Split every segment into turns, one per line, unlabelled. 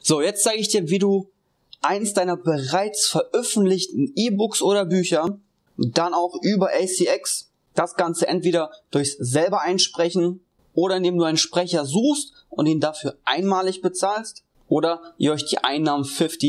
So, jetzt zeige ich dir, wie du eins deiner bereits veröffentlichten E-Books oder Bücher dann auch über ACX, das Ganze entweder durchs selber einsprechen oder indem du einen Sprecher suchst und ihn dafür einmalig bezahlst, oder ihr euch die Einnahmen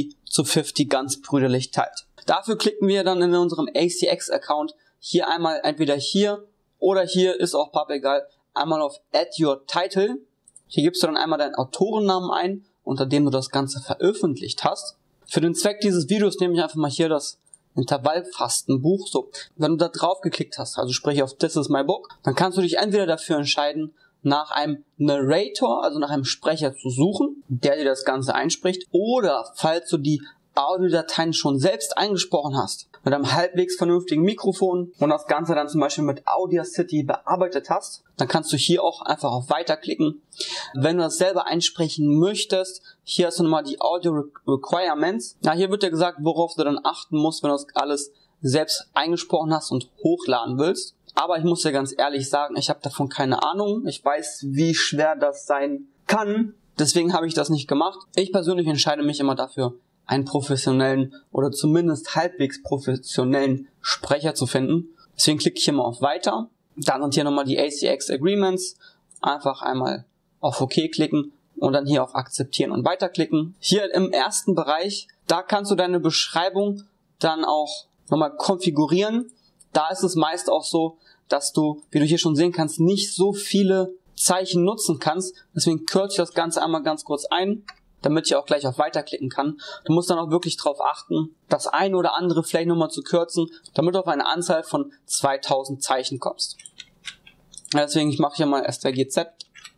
50-50 ganz brüderlich teilt. Dafür klicken wir dann in unserem ACX-Account hier einmal entweder hier oder hier, ist auch pappegal, einmal auf Add Your Title. Hier gibst du dann einmal deinen Autorennamen ein, unter dem du das Ganze veröffentlicht hast. Für den Zweck dieses Videos nehme ich einfach mal hier das Intervallfastenbuch. So, wenn du da drauf geklickt hast, also sprich auf This is my book, dann kannst du dich entweder dafür entscheiden, nach einem Narrator, also nach einem Sprecher zu suchen, der dir das Ganze einspricht, oder falls du die Audiodateien schon selbst eingesprochen hast, mit einem halbwegs vernünftigen Mikrofon und das Ganze dann zum Beispiel mit Audacity bearbeitet hast, dann kannst du hier auch einfach auf Weiter klicken. Wenn du das selber einsprechen möchtest, hier hast du nochmal die Audio Requirements. Ja, hier wird dir gesagt, worauf du dann achten musst, wenn du das alles selbst eingesprochen hast und hochladen willst. Aber ich muss dir ganz ehrlich sagen, ich habe davon keine Ahnung. Ich weiß, wie schwer das sein kann. Deswegen habe ich das nicht gemacht. Ich persönlich entscheide mich immer dafür, einen professionellen oder zumindest halbwegs professionellen Sprecher zu finden. Deswegen klicke ich hier mal auf Weiter. Dann sind hier nochmal die ACX Agreements. Einfach einmal auf OK klicken und dann hier auf Akzeptieren und Weiterklicken. Hier im ersten Bereich, da kannst du deine Beschreibung dann auch nochmal konfigurieren. Da ist es meist auch so, dass du, wie du hier schon sehen kannst, nicht so viele Zeichen nutzen kannst. Deswegen kürze ich das Ganze einmal ganz kurz ein, damit ich auch gleich auf Weiter klicken kann. Du musst dann auch wirklich darauf achten, das eine oder andere vielleicht nochmal zu kürzen, damit du auf eine Anzahl von 2000 Zeichen kommst. Deswegen, ich mache hier mal STRGZ.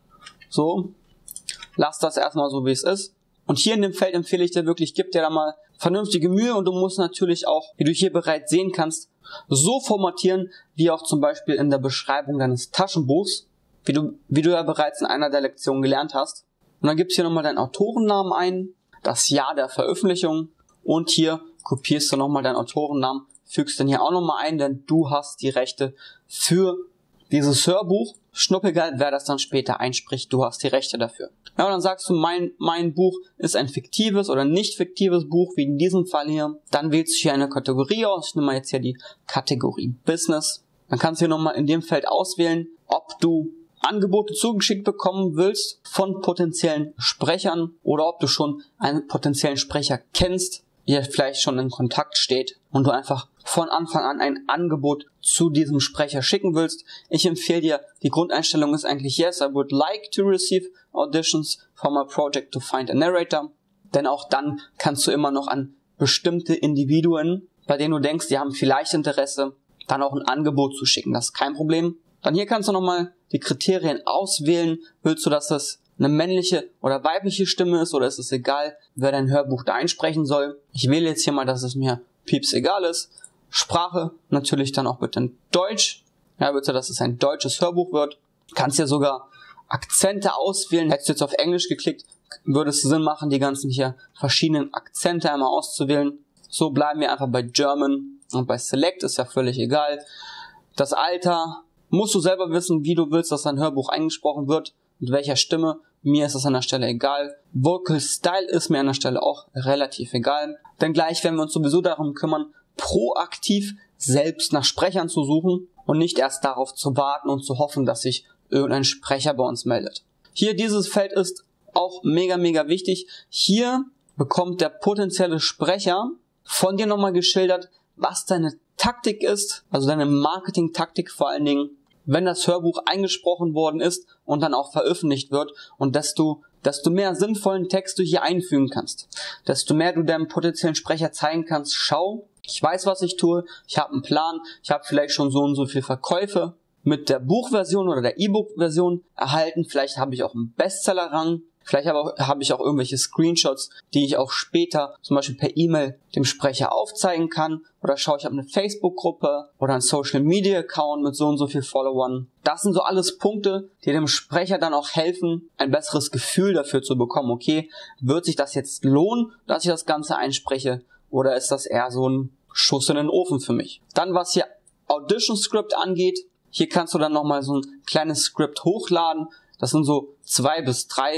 So, lass das erstmal so, wie es ist. Und hier in dem Feld empfehle ich dir wirklich, gib dir da mal vernünftige Mühe und du musst natürlich auch, wie du hier bereits sehen kannst, so formatieren, wie auch zum Beispiel in der Beschreibung deines Taschenbuchs, wie du ja bereits in einer der Lektionen gelernt hast. Und dann gibst du hier nochmal deinen Autorennamen ein, das Jahr der Veröffentlichung und hier kopierst du nochmal deinen Autorennamen, fügst den hier auch nochmal ein, denn du hast die Rechte für dieses Hörbuch. Schnuppegal, wer das dann später einspricht, du hast die Rechte dafür. Ja, und dann sagst du, mein Buch ist ein fiktives oder nicht fiktives Buch, wie in diesem Fall hier. Dann wählst du hier eine Kategorie aus. Ich nehme mal jetzt hier die Kategorie Business. Dann kannst du hier nochmal in dem Feld auswählen, ob du Angebote zugeschickt bekommen willst von potenziellen Sprechern oder ob du schon einen potenziellen Sprecher kennst, der vielleicht schon in Kontakt steht und du einfach von Anfang an ein Angebot zu diesem Sprecher schicken willst. Ich empfehle dir, die Grundeinstellung ist eigentlich yes, I would like to receive auditions for my project to find a narrator. Denn auch dann kannst du immer noch an bestimmte Individuen, bei denen du denkst, die haben vielleicht Interesse, dann auch ein Angebot zu schicken. Das ist kein Problem. Dann hier kannst du nochmal die Kriterien auswählen. Willst du, dass das eine männliche oder weibliche Stimme ist, oder ist es egal, wer dein Hörbuch da einsprechen soll? Ich wähle jetzt hier mal, dass es mir pieps egal ist. Sprache natürlich dann auch bitte in Deutsch. Ja, bitte, dass es ein deutsches Hörbuch wird. Du kannst ja sogar Akzente auswählen. Hättest du jetzt auf Englisch geklickt, würde es Sinn machen, die ganzen hier verschiedenen Akzente einmal auszuwählen. So bleiben wir einfach bei German und bei Select, ist ja völlig egal. Das Alter musst du selber wissen, wie du willst, dass dein Hörbuch eingesprochen wird, mit welcher Stimme. Mir ist das an der Stelle egal. Vocal Style ist mir an der Stelle auch relativ egal. Denn gleich werden wir uns sowieso darum kümmern, proaktiv selbst nach Sprechern zu suchen und nicht erst darauf zu warten und zu hoffen, dass sich irgendein Sprecher bei uns meldet. Hier, dieses Feld ist auch mega wichtig. Hier bekommt der potenzielle Sprecher von dir nochmal geschildert, was deine Taktik ist, also deine Marketing-Taktik vor allen Dingen, wenn das Hörbuch eingesprochen worden ist und dann auch veröffentlicht wird, und desto mehr sinnvollen Text du hier einfügen kannst, desto mehr du deinem potenziellen Sprecher zeigen kannst, schau, ich weiß, was ich tue, ich habe einen Plan, ich habe vielleicht schon so und so viel Verkäufe mit der Buchversion oder der E-Book-Version erhalten, vielleicht habe ich auch einen Bestseller-Rang, vielleicht habe ich auch irgendwelche Screenshots, die ich auch später zum Beispiel per E-Mail dem Sprecher aufzeigen kann, oder schau, ich habe eine Facebook-Gruppe oder einen Social-Media-Account mit so und so viel Followern. Das sind so alles Punkte, die dem Sprecher dann auch helfen, ein besseres Gefühl dafür zu bekommen. Okay, wird sich das jetzt lohnen, dass ich das Ganze einspreche, oder ist das eher so ein Schuss in den Ofen für mich? Dann, was hier Audition Script angeht, hier kannst du dann nochmal so ein kleines Skript hochladen. Das sind so 2 bis 3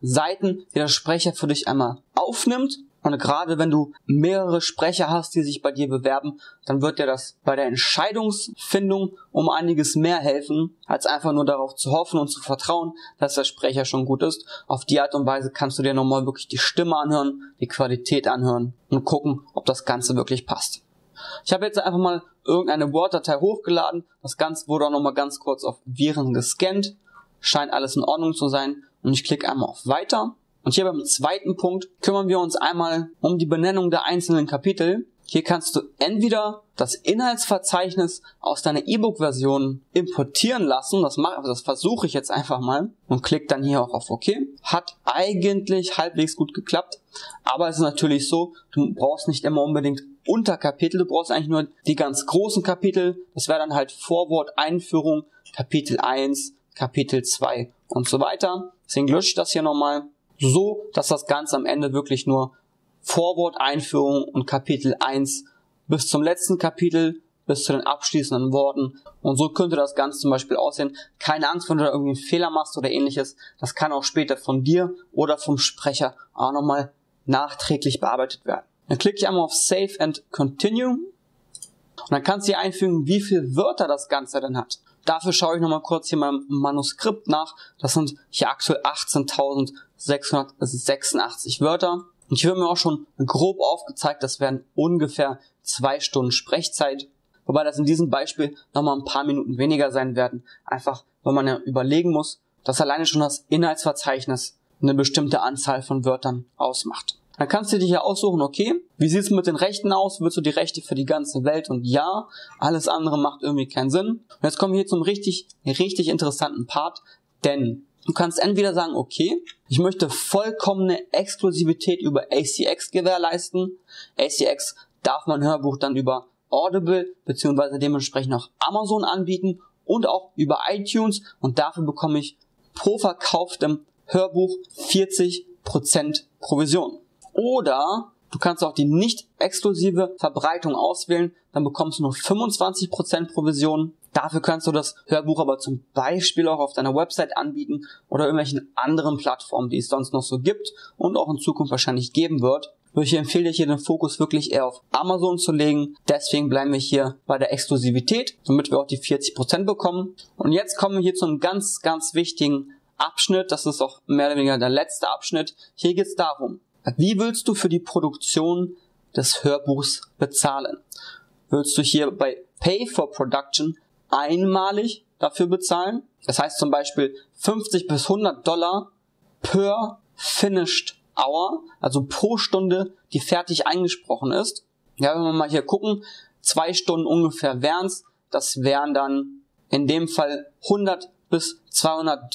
Seiten, die der Sprecher für dich einmal aufnimmt. Und gerade wenn du mehrere Sprecher hast, die sich bei dir bewerben, dann wird dir das bei der Entscheidungsfindung um einiges mehr helfen, als einfach nur darauf zu hoffen und zu vertrauen, dass der Sprecher schon gut ist. Auf die Art und Weise kannst du dir nochmal wirklich die Stimme anhören, die Qualität anhören und gucken, ob das Ganze wirklich passt. Ich habe jetzt einfach mal irgendeine Word-Datei hochgeladen. Das Ganze wurde auch nochmal ganz kurz auf Viren gescannt. Scheint alles in Ordnung zu sein. Und ich klicke einmal auf Weiter. Und hier beim zweiten Punkt kümmern wir uns einmal um die Benennung der einzelnen Kapitel. Hier kannst du entweder das Inhaltsverzeichnis aus deiner E-Book-Version importieren lassen. Das versuche ich jetzt einfach mal und klicke dann hier auch auf OK. Hat eigentlich halbwegs gut geklappt. Aber es ist natürlich so, du brauchst nicht immer unbedingt Unterkapitel. Du brauchst eigentlich nur die ganz großen Kapitel. Das wäre dann halt Vorwort, Einführung, Kapitel 1, Kapitel 2 und so weiter. Deswegen lösche ich das hier nochmal. So, dass das Ganze am Ende wirklich nur Vorwort, Einführung und Kapitel 1 bis zum letzten Kapitel, bis zu den abschließenden Worten. Und so könnte das Ganze zum Beispiel aussehen. Keine Angst, wenn du da irgendwie einen Fehler machst oder ähnliches. Das kann auch später von dir oder vom Sprecher auch nochmal nachträglich bearbeitet werden. Dann klicke ich einmal auf Save and Continue. Und dann kannst du hier einfügen, wie viele Wörter das Ganze denn hat. Dafür schaue ich nochmal kurz hier mal im Manuskript nach. Das sind hier aktuell 18.686 Wörter. Und hier wird mir auch schon grob aufgezeigt, das wären ungefähr 2 Stunden Sprechzeit. Wobei das in diesem Beispiel nochmal ein paar Minuten weniger sein werden. Einfach, weil man ja überlegen muss, dass alleine schon das Inhaltsverzeichnis eine bestimmte Anzahl von Wörtern ausmacht. Dann kannst du dir hier aussuchen, okay, wie sieht es mit den Rechten aus? Willst du die Rechte für die ganze Welt? Und ja, alles andere macht irgendwie keinen Sinn. Und jetzt kommen wir hier zum richtig interessanten Part, denn du kannst entweder sagen, okay, ich möchte vollkommene Exklusivität über ACX gewährleisten. ACX darf mein Hörbuch dann über Audible bzw. dementsprechend auch Amazon anbieten und auch über iTunes, und dafür bekomme ich pro verkauftem Hörbuch 40% Provision. Oder du kannst auch die nicht exklusive Verbreitung auswählen, dann bekommst du nur 25% Provision. Dafür kannst du das Hörbuch aber zum Beispiel auch auf deiner Website anbieten oder irgendwelchen anderen Plattformen, die es sonst noch so gibt und auch in Zukunft wahrscheinlich geben wird. Ich empfehle dir hier den Fokus wirklich eher auf Amazon zu legen. Deswegen bleiben wir hier bei der Exklusivität, damit wir auch die 40% bekommen. Und jetzt kommen wir hier zu einem ganz wichtigen Abschnitt. Das ist auch mehr oder weniger der letzte Abschnitt. Hier geht es darum, wie willst du für die Produktion des Hörbuchs bezahlen? Willst du hier bei Pay for Production einmalig dafür bezahlen? Das heißt zum Beispiel $50 bis $100 per Finished Hour, also pro Stunde, die fertig eingesprochen ist. Ja, wenn wir mal hier gucken, 2 Stunden ungefähr wären's. Das wären dann in dem Fall $100 bis $200,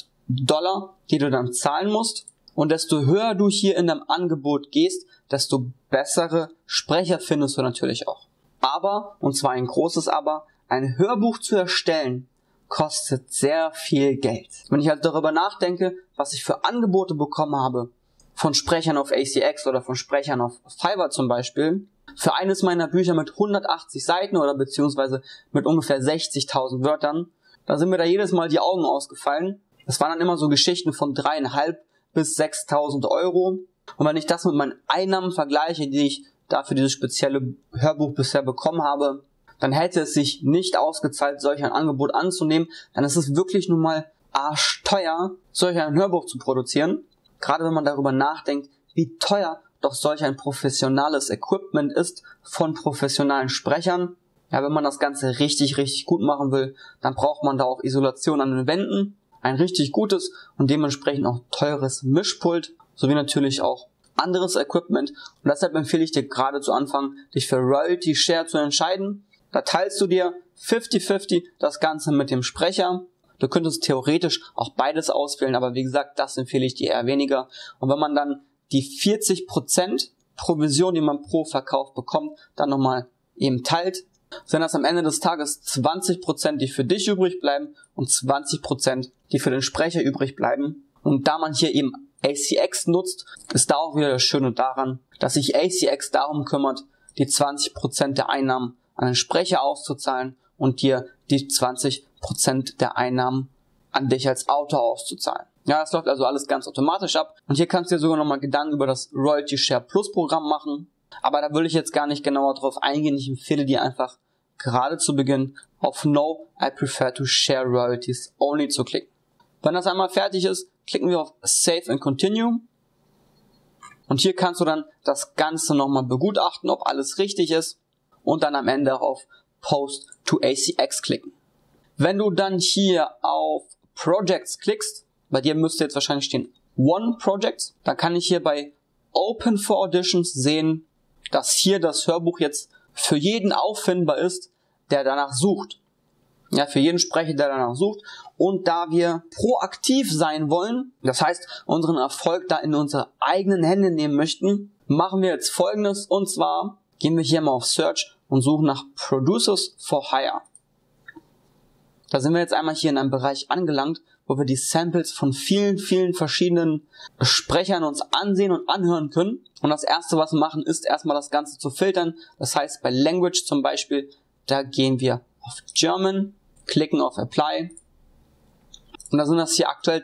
die du dann zahlen musst. Und desto höher du hier in deinem Angebot gehst, desto bessere Sprecher findest du natürlich auch. Aber, und zwar ein großes Aber, ein Hörbuch zu erstellen kostet sehr viel Geld. Wenn ich halt darüber nachdenke, was ich für Angebote bekommen habe, von Sprechern auf ACX oder von Sprechern auf Fiverr zum Beispiel, für eines meiner Bücher mit 180 Seiten oder beziehungsweise mit ungefähr 60.000 Wörtern, da sind mir da jedes Mal die Augen ausgefallen. Das waren dann immer so Geschichten von 3.500 bis 6.000 Euro. Und wenn ich das mit meinen Einnahmen vergleiche, die ich da für dieses spezielle Hörbuch bisher bekommen habe, dann hätte es sich nicht ausgezahlt, solch ein Angebot anzunehmen. Dann ist es wirklich nun mal arschteuer, solch ein Hörbuch zu produzieren. Gerade wenn man darüber nachdenkt, wie teuer doch solch ein professionales Equipment ist von professionellen Sprechern. Ja, wenn man das Ganze richtig gut machen will, dann braucht man da auch Isolation an den Wänden, ein richtig gutes und dementsprechend auch teures Mischpult, sowie natürlich auch anderes Equipment. Und deshalb empfehle ich dir gerade zu Anfang, dich für Royalty Share zu entscheiden. Da teilst du dir 50-50 das Ganze mit dem Sprecher. Du könntest theoretisch auch beides auswählen, aber wie gesagt, das empfehle ich dir eher weniger. Und wenn man dann die 40% Provision, die man pro Verkauf bekommt, dann nochmal eben teilt, sind das am Ende des Tages 20%, die für dich übrig bleiben und 20%, die für den Sprecher übrig bleiben. Und da man hier eben ACX nutzt, ist da auch wieder das Schöne daran, dass sich ACX darum kümmert, die 20% der Einnahmen an den Sprecher auszuzahlen und dir die 20% der Einnahmen an dich als Autor auszuzahlen. Ja, das läuft also alles ganz automatisch ab. Und hier kannst du dir sogar nochmal Gedanken über das Royalty Share Plus Programm machen. Aber da will ich jetzt gar nicht genauer drauf eingehen. Ich empfehle dir einfach gerade zu Beginn auf No, I prefer to share royalties only zu klicken. Wenn das einmal fertig ist, klicken wir auf Save and Continue. Und hier kannst du dann das Ganze nochmal begutachten, ob alles richtig ist. Und dann am Ende auf Post to ACX klicken. Wenn du dann hier auf Projects klickst, bei dir müsste jetzt wahrscheinlich stehen One Projects, dann kann ich hier bei Open for Auditions sehen, dass hier das Hörbuch jetzt für jeden auffindbar ist, der danach sucht. Ja, für jeden Sprecher, der danach sucht. Und da wir proaktiv sein wollen, das heißt, unseren Erfolg da in unsere eigenen Hände nehmen möchten, machen wir jetzt Folgendes. Und zwar gehen wir hier mal auf Search und suchen nach Producers for Hire. Da sind wir jetzt einmal hier in einem Bereich angelangt, wo wir die Samples von vielen, vielen verschiedenen Sprechern uns ansehen und anhören können. Und das erste, was wir machen, ist erstmal das Ganze zu filtern. Das heißt, bei Language zum Beispiel, da gehen wir auf German, klicken auf Apply. Und da sind das hier aktuell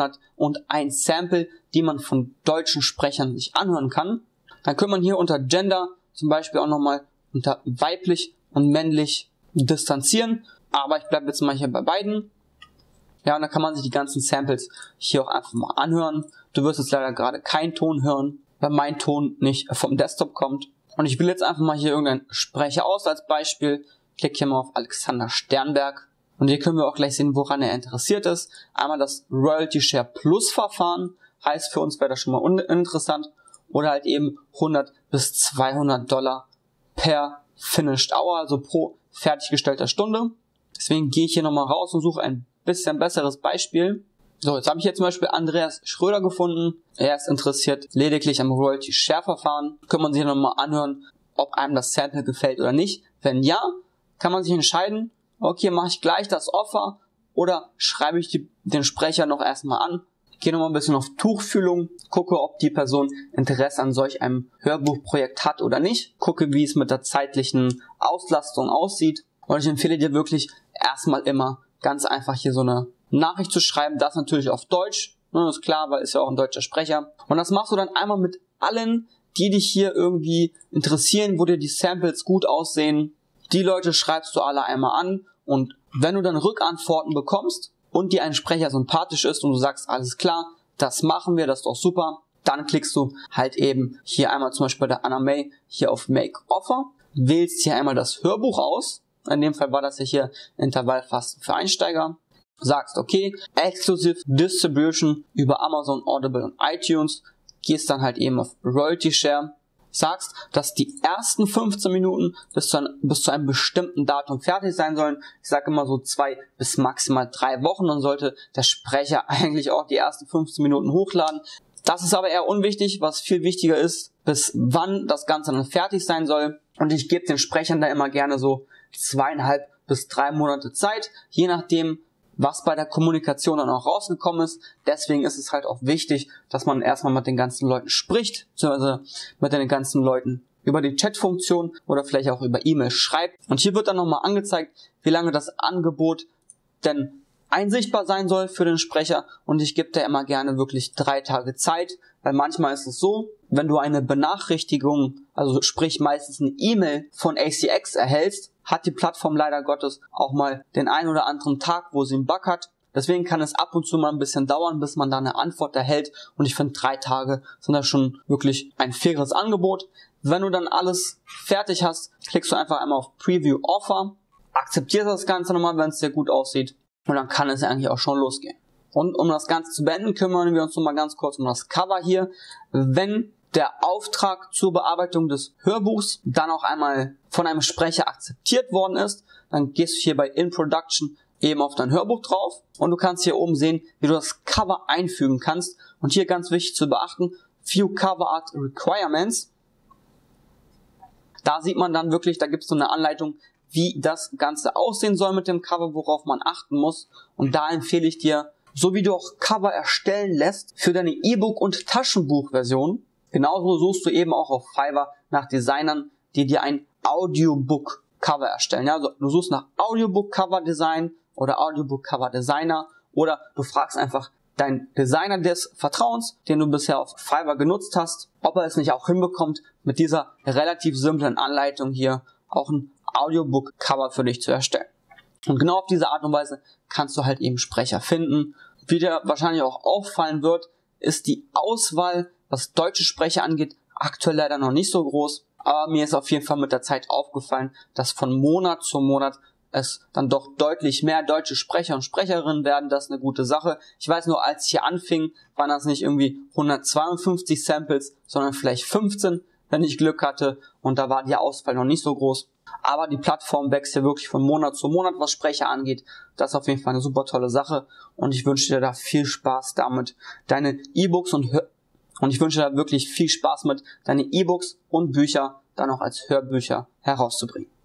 301 Sample, die man von deutschen Sprechern sich anhören kann. Dann kann man hier unter Gender zum Beispiel auch nochmal unter weiblich und männlich distanzieren. Aber ich bleibe jetzt mal hier bei beiden. Ja, und dann kann man sich die ganzen Samples hier auch einfach mal anhören. Du wirst jetzt leider gerade keinen Ton hören, weil mein Ton nicht vom Desktop kommt. Und ich will jetzt einfach mal hier irgendeinen Sprecher aus als Beispiel. Klick hier mal auf Alexander Sternberg. Und hier können wir auch gleich sehen, woran er interessiert ist. Einmal das Royalty Share Plus Verfahren. Heißt, für uns wäre das schon mal uninteressant. Oder halt eben 100 bis 200 Dollar per Finished Hour, also pro fertiggestellter Stunde. Deswegen gehe ich hier nochmal raus und suche ein bisschen besseres Beispiel. So, jetzt habe ich hier zum Beispiel Andreas Schröder gefunden. Er ist interessiert lediglich am Royalty Share Verfahren. Kann man sich hier nochmal anhören, ob einem das Sample gefällt oder nicht. Wenn ja, kann man sich entscheiden, okay, mache ich gleich das Offer oder schreibe ich den Sprecher noch erstmal an. Gehe nochmal ein bisschen auf Tuchfühlung, gucke, ob die Person Interesse an solch einem Hörbuchprojekt hat oder nicht. Gucke, wie es mit der zeitlichen Auslastung aussieht. Und ich empfehle dir wirklich erstmal immer ganz einfach hier so eine Nachricht zu schreiben. Das natürlich auf Deutsch, ne, ist klar, weil ist ja auch ein deutscher Sprecher. Und das machst du dann einmal mit allen, die dich hier irgendwie interessieren, wo dir die Samples gut aussehen. Die Leute schreibst du alle einmal an. Und wenn du dann Rückantworten bekommst und dir ein Sprecher sympathisch ist und du sagst, alles klar, das machen wir, das ist doch super, dann klickst du halt eben hier einmal zum Beispiel bei der Anna May hier auf Make Offer, wählst hier einmal das Hörbuch aus. In dem Fall war das ja hier Intervallfasten für Einsteiger. Sagst, okay, Exclusive Distribution über Amazon, Audible und iTunes. Gehst dann halt eben auf Royalty Share. Sagst, dass die ersten 15 Minuten bis zu einem bestimmten Datum fertig sein sollen. Ich sage immer so 2 bis maximal 3 Wochen. Dann sollte der Sprecher eigentlich auch die ersten 15 Minuten hochladen. Das ist aber eher unwichtig. Was viel wichtiger ist, bis wann das Ganze dann fertig sein soll. Und ich gebe den Sprechern da immer gerne so 2,5 bis 3 Monate Zeit, je nachdem, was bei der Kommunikation dann auch rausgekommen ist. Deswegen ist es halt auch wichtig, dass man erstmal mit den ganzen Leuten spricht, beziehungsweise mit den ganzen Leuten über die Chatfunktion oder vielleicht auch über E-Mail schreibt. Und hier wird dann nochmal angezeigt, wie lange das Angebot denn einsichtbar sein soll für den Sprecher. Und ich gebe da immer gerne wirklich 3 Tage Zeit, weil manchmal ist es so, wenn du eine Benachrichtigung, also sprich meistens eine E-Mail von ACX erhältst, hat die Plattform leider Gottes auch mal den einen oder anderen Tag, wo sie einen Bug hat. Deswegen kann es ab und zu mal ein bisschen dauern, bis man da eine Antwort erhält. Und ich finde 3 Tage sind da schon wirklich ein faires Angebot. Wenn du dann alles fertig hast, klickst du einfach einmal auf Preview Offer, akzeptierst das Ganze nochmal, wenn es dir gut aussieht. Und dann kann es eigentlich auch schon losgehen. Und um das Ganze zu beenden, kümmern wir uns nochmal ganz kurz um das Cover hier. Wenn der Auftrag zur Bearbeitung des Hörbuchs dann auch einmal von einem Sprecher akzeptiert worden ist, dann gehst du hier bei In Production eben auf dein Hörbuch drauf und du kannst hier oben sehen, wie du das Cover einfügen kannst. Und hier ganz wichtig zu beachten, View Cover Art Requirements. Da sieht man dann wirklich, da gibt es so eine Anleitung, wie das Ganze aussehen soll mit dem Cover, worauf man achten muss. Und da empfehle ich dir, so wie du auch Cover erstellen lässt für deine E-Book- und Taschenbuchversion, genauso suchst du eben auch auf Fiverr nach Designern, die dir ein Audiobook-Cover erstellen. Ja, also du suchst nach Audiobook-Cover-Design oder Audiobook-Cover-Designer oder du fragst einfach dein Designer des Vertrauens, den du bisher auf Fiverr genutzt hast, ob er es nicht auch hinbekommt, mit dieser relativ simplen Anleitung hier auch ein Audiobook-Cover für dich zu erstellen. Und genau auf diese Art und Weise kannst du halt eben Sprecher finden. Wie dir wahrscheinlich auch auffallen wird, ist die Auswahl, was deutsche Sprecher angeht, aktuell leider noch nicht so groß. Aber mir ist auf jeden Fall mit der Zeit aufgefallen, dass von Monat zu Monat es dann doch deutlich mehr deutsche Sprecher und Sprecherinnen werden. Das ist eine gute Sache. Ich weiß nur, als ich hier anfing, waren das nicht irgendwie 152 Samples, sondern vielleicht 15, wenn ich Glück hatte. Und da war die Auswahl noch nicht so groß. Aber die Plattform wächst ja wirklich von Monat zu Monat, was Sprecher angeht. Das ist auf jeden Fall eine super tolle Sache. Und ich wünsche dir da viel Spaß damit, deine E-Books und ich wünsche dir da wirklich viel Spaß mit, deine E-Books und Bücher dann auch als Hörbücher herauszubringen.